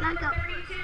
Back up.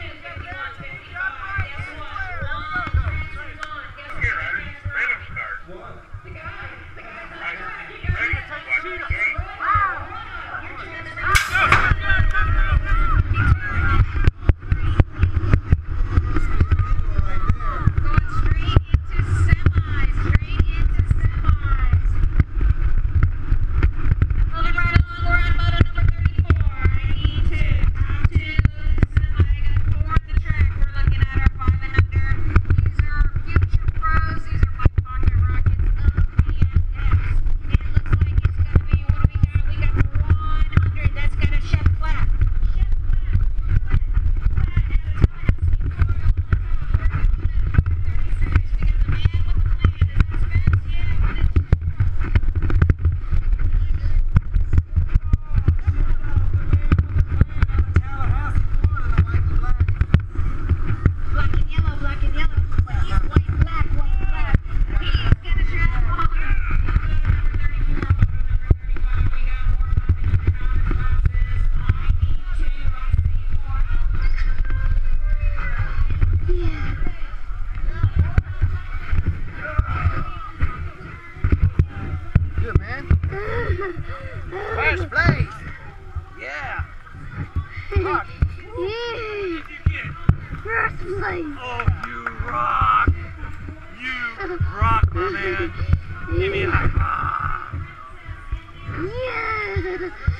First place! Yeah! Rock! First place! Oh, you rock! You rock, my man! Give me a high five! Yeah!